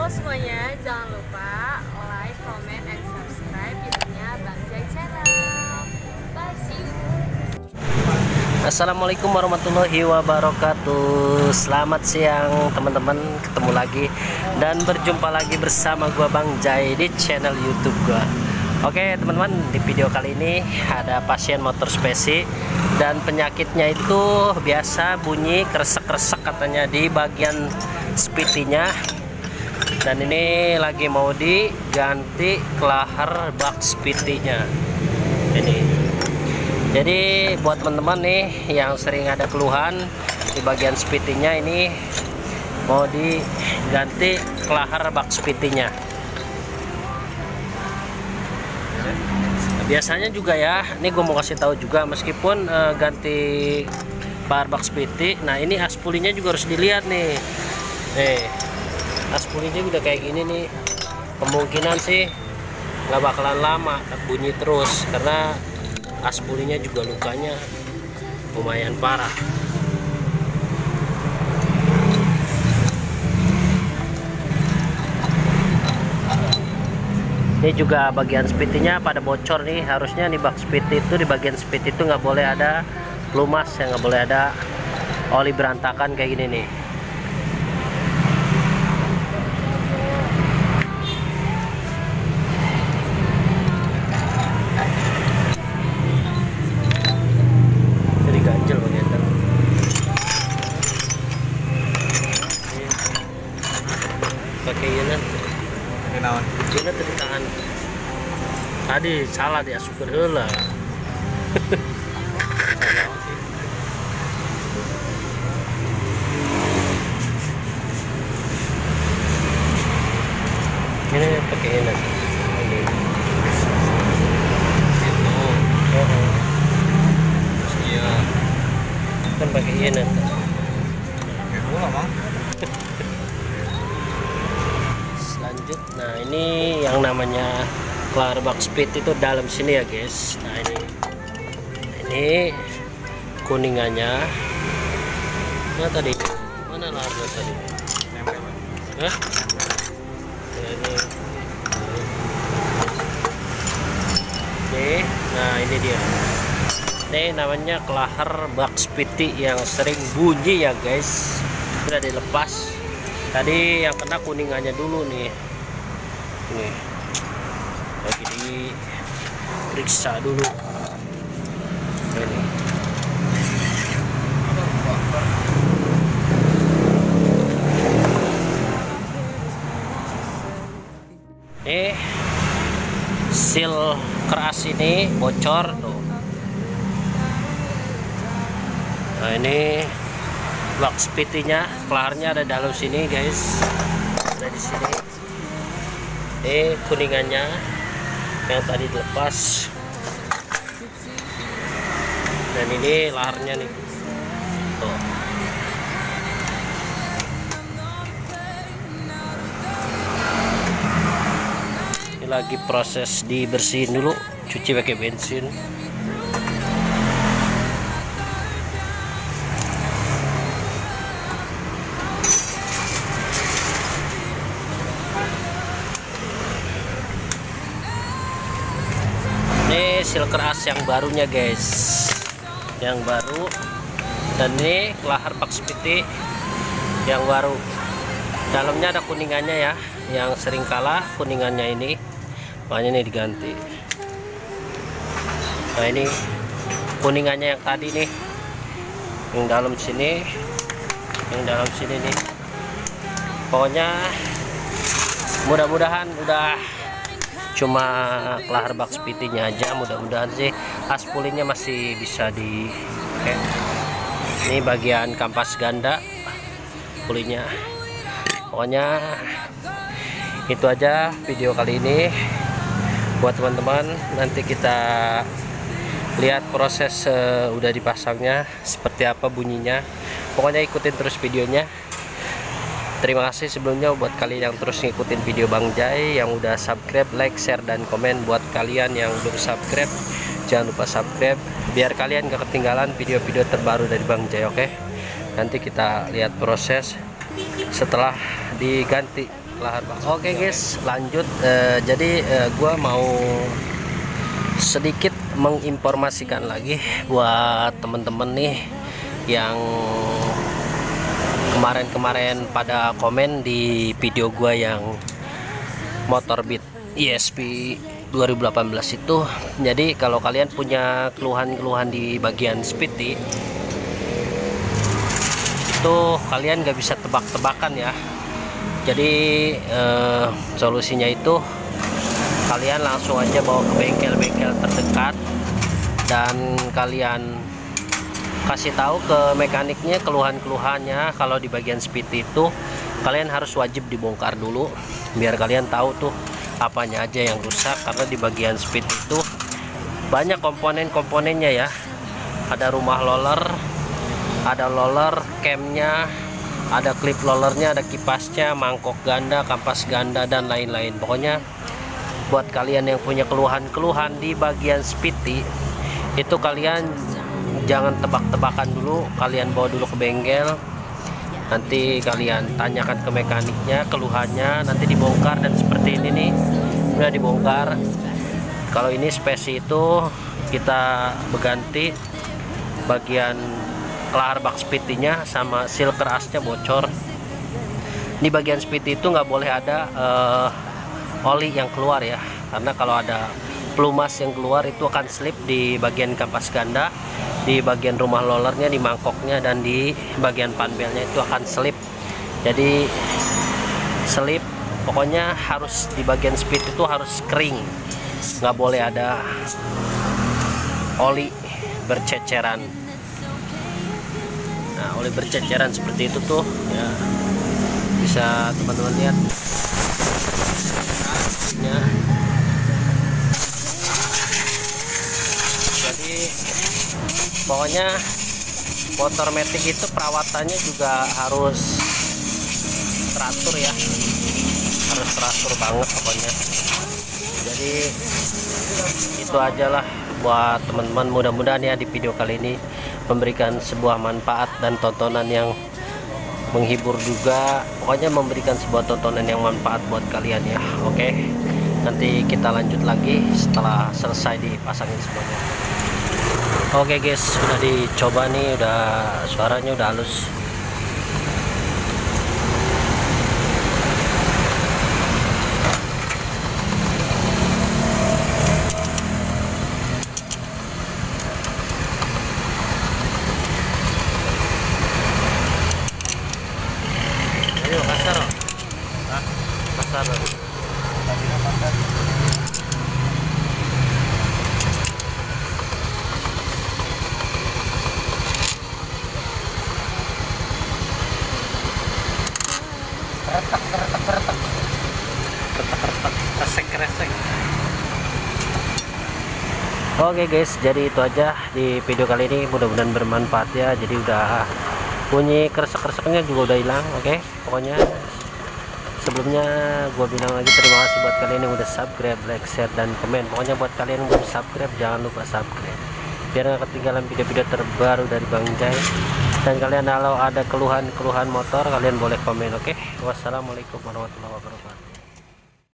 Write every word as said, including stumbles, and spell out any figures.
semuanya, jangan lupa like, comment, and subscribe YouTube-nya Bang Jai Channel. Bye, see you. Assalamualaikum warahmatullahi wabarakatuh. Selamat siang teman-teman, ketemu lagi dan berjumpa lagi bersama gua Bang Jai di channel YouTube gua. Oke teman-teman, di video kali ini ada pasien motor spesi dan penyakitnya itu biasa bunyi kresek-kresek katanya di bagian spitinya. Dan ini lagi mau diganti kelahar bak spitinya. Ini. Jadi buat teman-teman nih yang sering ada keluhan di bagian spitinya, ini mau diganti kelahar bak spitinya. Biasanya juga ya, ini gue mau kasih tahu juga, meskipun uh, ganti kelahar bak spiti, nah ini aspulinya juga harus dilihat nih. Nih, aspulinya udah kayak gini nih, kemungkinan sih nggak bakalan lama bunyi terus karena aspulinya juga lukanya lumayan parah. Ini juga bagian spitinya pada bocor nih, harusnya di bak spiti itu, di bagian spiti itu nggak boleh ada pelumas, ya nggak boleh ada oli berantakan kayak gini nih. Ganjel bagian dalam. Pakai ini pakai naon? Ini tadi tangan. Tadi salah dia super heula. Ini pakai ini. Ini. Kan pakai ini nanti. Selanjut, nah ini yang namanya kelahar bak spit itu dalam sini ya guys. Nah ini, ini kuningannya. Nah tadi mana laharnya tadi? Hah? Nah, ini. Oke, nah ini dia. Ini namanya kelahar bak spiti yang sering bunyi ya guys. Sudah dilepas. Tadi yang kena kuningannya dulu nih. Nih. Lagi diperiksa dulu. Ini. Eh, seal keras ini bocor tuh. Nah ini bak spitinya, kelaharnya ada dalam sini guys, ada di sini. Ini kuningannya yang tadi dilepas, dan ini laharnya nih. Tuh. Ini lagi proses dibersihin dulu, cuci pakai bensin. Ini seal keras yang barunya guys, yang baru, dan ini kelahar bak spiti yang baru. Dalamnya ada kuningannya ya, yang sering kalah kuningannya ini, makanya ini diganti. Nah ini kuningannya yang tadi nih, yang dalam sini, yang dalam sini nih. Pokoknya mudah-mudahan udah cuma kelahar bak spitinya aja, mudah-mudahan sih aspulinya masih bisa di oke. Ini bagian kampas ganda pulinya. Pokoknya itu aja video kali ini buat teman-teman. Nanti kita lihat proses uh, udah dipasangnya seperti apa bunyinya. Pokoknya ikutin terus videonya. Terima kasih sebelumnya buat kalian yang terus ngikutin video Bang Jai, yang udah subscribe, like, share, dan komen. Buat kalian yang belum subscribe, jangan lupa subscribe biar kalian gak ketinggalan video-video terbaru dari Bang Jai. Oke, nanti kita lihat proses setelah diganti Lahar Bang. Oke guys, lanjut. Eh, jadi eh, gua mau sedikit menginformasikan lagi buat temen-temen nih yang kemarin-kemarin pada komen di video gua yang motor Beat E S P dua ribu delapan belas itu. Jadi kalau kalian punya keluhan-keluhan di bagian speedy itu kalian gak bisa tebak-tebakan ya. Jadi eh, solusinya itu kalian langsung aja bawa ke bengkel-bengkel terdekat dan kalian kasih tahu ke mekaniknya keluhan-keluhannya. Kalau di bagian speedy itu kalian harus wajib dibongkar dulu biar kalian tahu tuh apanya aja yang rusak, karena di bagian speed itu banyak komponen-komponennya ya. Ada rumah roller, ada roller camnya, ada klip rollernya, ada kipasnya, mangkok ganda, kampas ganda, dan lain-lain. Pokoknya buat kalian yang punya keluhan-keluhan di bagian speedy itu kalian jangan tebak-tebakan dulu, kalian bawa dulu ke bengkel. Nanti kalian tanyakan ke mekaniknya keluhannya, nanti dibongkar. Dan seperti ini nih udah dibongkar. Kalau ini spesi itu kita berganti bagian kelahar bak speedy-nya sama seal kerasnya bocor. Di bagian speedy itu nggak boleh ada uh, oli yang keluar ya, karena kalau ada pelumas yang keluar itu akan slip di bagian kampas ganda, di bagian rumah rollernya, di mangkoknya, dan di bagian panbelnya itu akan slip. Jadi slip pokoknya harus di bagian speed itu harus kering, nggak boleh ada oli berceceran. Nah, oli berceceran seperti itu tuh ya, bisa teman-teman lihat ya. Jadi pokoknya motor matic itu perawatannya juga harus teratur ya, harus teratur banget pokoknya. Jadi itu aja lah buat teman-teman, mudah-mudahan ya di video kali ini memberikan sebuah manfaat dan tontonan yang menghibur juga. Pokoknya memberikan sebuah tontonan yang manfaat buat kalian ya. Oke, nanti kita lanjut lagi setelah selesai dipasangin semuanya. Oke guys, udah dicoba nih, udah suaranya udah halus. Ayo kasar, ah, kasar. Retak, retak, retak, retak, retak, resek, resek. Oke guys, jadi itu aja di video kali ini, mudah-mudahan bermanfaat ya. Jadi udah bunyi kresek-kreseknya juga udah hilang. Oke, pokoknya sebelumnya gue bilang lagi terima kasih buat kalian yang udah subscribe, like, share, dan komen. Pokoknya buat kalian yang belum subscribe jangan lupa subscribe biar nggak ketinggalan video-video terbaru dari Bang Jai. Dan kalian kalau ada keluhan-keluhan motor kalian boleh komen. Oke, wassalamualaikum warahmatullahi wabarakatuh.